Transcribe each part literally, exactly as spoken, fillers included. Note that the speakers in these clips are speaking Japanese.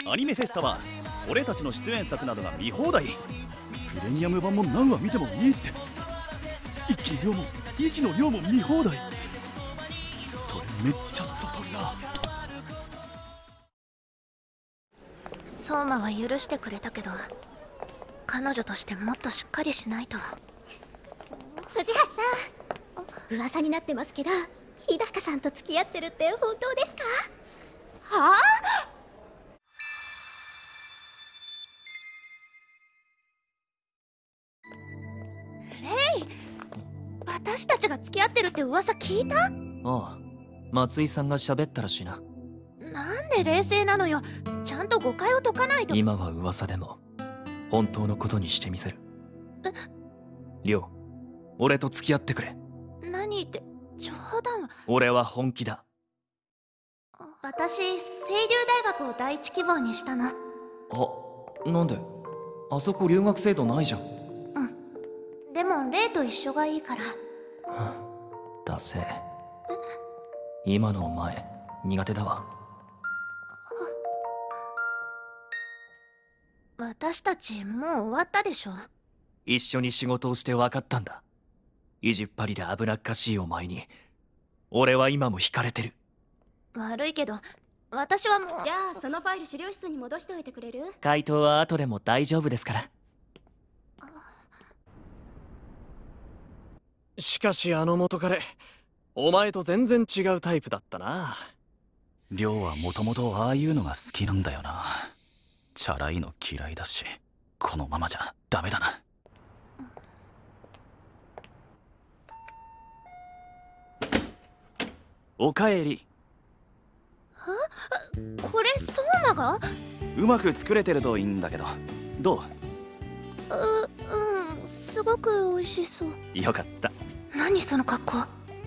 アニメフェスタは俺たちの出演作などが見放題。プレミアム版も何話見てもいいって。一気の量も息の量も見放題。それめっちゃそそるな。 相馬は許してくれたけど、彼女としてもっとしっかりしないと。 藤橋さん、噂になってますけど日高さんと付き合ってるって本当ですか？はあ？ レイ、私たちが付き合ってるって噂聞いた？ ああ、松井さんが喋ったらしいな。 なんで冷静なのよ。ちゃんと誤解を解かないと。 今は噂でも本当のことにしてみせる。 え、 亮、俺と付き合ってくれ。 何って冗談は。 俺は本気だ。 私、清流大学を第一希望にしたの。 あ、なんで？あそこ留学制度ないじゃん。 うん。でもレイと一緒がいいから。 だせ。今のお前苦手だわ。 私たちもう終わったでしょ。 一緒に仕事をして分かったんだ。意地っ張りで危なっかしいお前に俺は今も惹かれてる。 悪いけど私はもう。 じゃあそのファイル資料室に戻しておいてくれる？ 回答は後でも大丈夫ですから。 しかしあの元彼、お前と全然違うタイプだったな。亮はもともとああいうのが好きなんだよな。チャラいの嫌いだし、このままじゃダメだな。おかえり。 え、これ相馬が？ うまく作れてるといいんだけど。どう？ う、うん、すごく美味しそう。 よかった。 何その格好。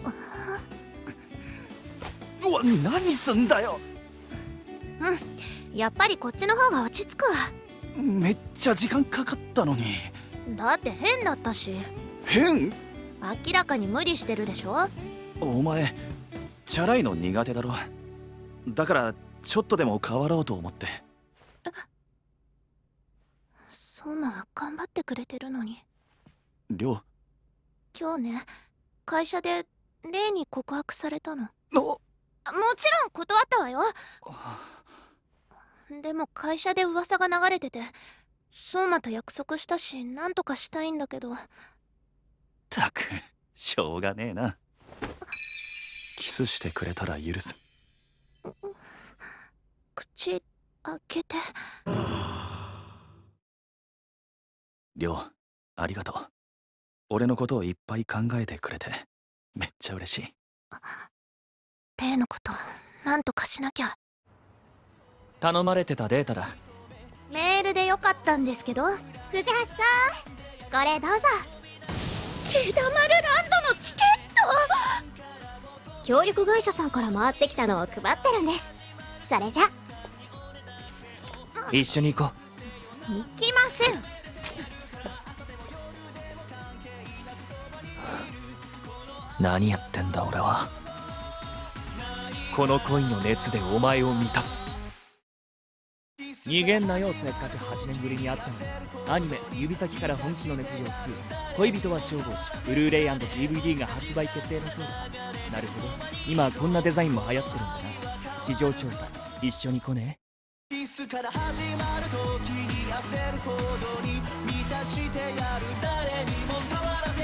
うわ、何すんだよ。 うん、やっぱりこっちの方が落ち着くわ。 めっちゃ時間かかったのに。 だって変だったし。 変？ 明らかに無理してるでしょ。 お前チャラいの苦手だろ。だからちょっとでも変わろうと思って。 相馬は頑張ってくれてるのに。 亮、 今日ね、会社でレイに告白されたの。 おもちろん断ったわよ。でも会社で噂が流れてて、相馬と約束したし何とかしたいんだけど。 たくしょうがねえな。キスしてくれたら許す。 口開けて。 亮、ありがとう。俺のことをいっぱい考えてくれてめっちゃ嬉しい。 例のことなんとかしなきゃ。 頼まれてたデータだ。 メールでよかったんですけど。 藤橋さん、これどうぞ。 ケダマルランドのチケット。 協力会社さんから回ってきたのを配ってるんです。それじゃ一緒に行こう。行きません。 何やってんだ俺は。この恋の熱でお前を満たす。逃げんなよ。せっかくはちねんぶりに会ったのに。アニメ「指先から本気の熱情ツー恋人は消防士」ブルーレイ&ディーブイディー が発売決定だそうだ。なるほど、今こんなデザインも流行ってるんだな。市場調査一緒に来ねえ？キスから始まる時に溢れるほどに満たしてやる。誰にも触らせ